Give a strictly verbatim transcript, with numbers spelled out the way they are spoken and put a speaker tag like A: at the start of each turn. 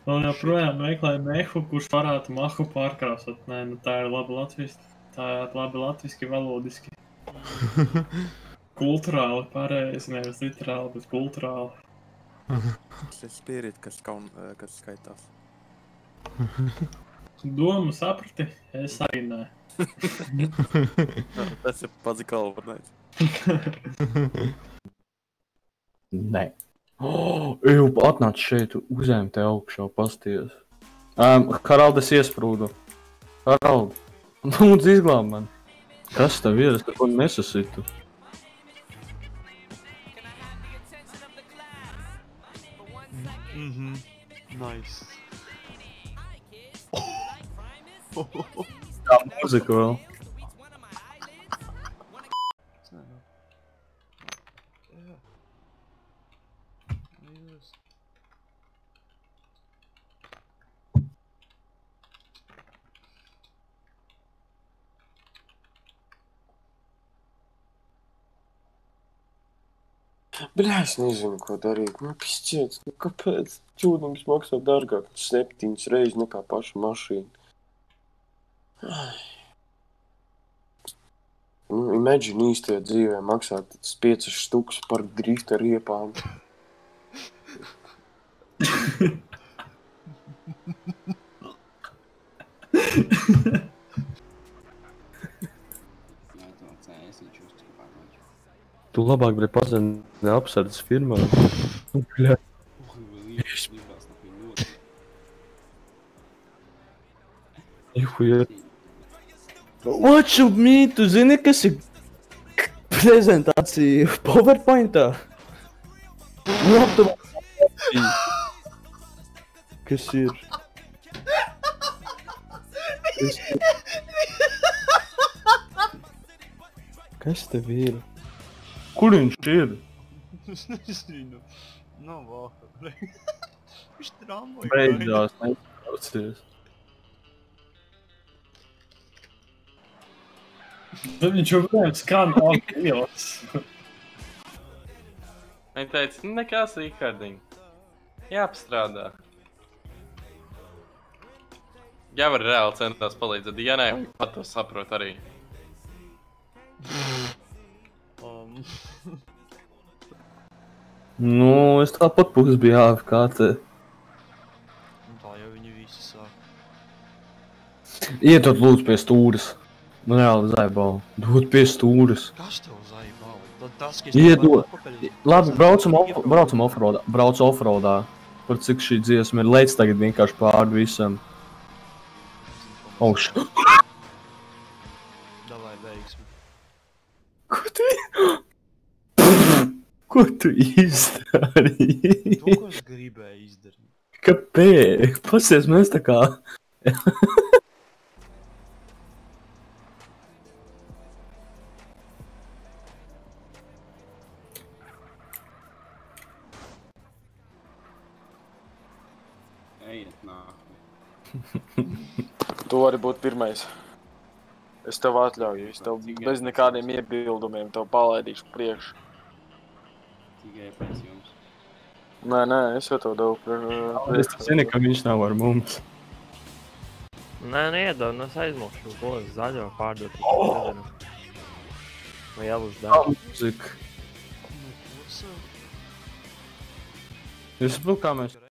A: Vēl joprojām meklēju mehu, kurš varētu mahu pārkrāsot. Nē, nu tā ir labi latviski. Tā ir labi latviski, valodiski. Kulturāli pareizi, nevis literāli, bet kulturāli.
B: Tas ir spirit, kas, kaun, kas skaitās.
A: Domu saprati? Es arī nē.
B: Tas ir pats galvenais.
C: Nē. Oh, Eju, atnāc šeit, uzēm te augšā, pasties. Um, Harald, es iesprūdu. Harald, lūdzu izglāb mani. Kas tev ir? Es neko nesasitu.
D: Mhm. Nice.
C: Tā mūzika vēl.
E: Bļā, es nezinu, ko darīt. Nu, pisciet, nu kāpēc? Čūdums maksā dārgāk septiņas reizes nekā paša mašīna. Ai. Nu, imagine īstajā dzīvē maksāt piecas štukas par drifta riepām.
C: Tu labāk, bre, pazini apsardzes firmā. Bļā. Juhuja. What you mean? Tu zini, kas ir prezentācija PowerPointā? Kas ir? Kas ir? Kas tev ir? Kur viņš ir?
D: Es nezinu. Nav vāka, bre. Viņš tramvoja.
C: Beidzās, neiztraucies.
A: Tad viņš joprojām skan ielas.
F: Viņa teica, nekās, Rihardiņ. Jāapstrādā. Jā, var reāli centās palīdzēt Dienai, un pat to saprot arī.
D: Um.
C: Nu, es tāpat pus biju A F K te.
D: Tā jau viņi visi sāk.
C: Iedod lūdzu pie stūres. Man reāli zaibāli. Dod pie stūres.
D: Kas tev zaibāli? Tad tas, kas...
C: Iedod. Labi, braucam, off, braucam offroadā. Brauc offroadā. Par cik šī dziesma ir. Leic tagad vienkārši pāri visam. Auš.
D: Davai, veiksmi.
C: Ko tu... Ko tu izdarīji?
D: To, ko es gribēju izdarīt.
C: Kāpēc? Pasies, mēs tā kā...
G: Ejiet nāk.
E: Tu vari būt pirmais. Es tev atļauju, es tev bez nekādiem iebildumiem tev palaidīšu priekšu.
G: Tikai pēc jums.
E: Nē, nē, es jau tev devu priekšu.
C: Es zinu, ka viņš nav ar mums.
H: Nē, neiedod, nu es aizmokšu, ko es zaļo pārdot. Vai jālūdz dārgu.
C: Mūzika. Es saprotu, kā mēs...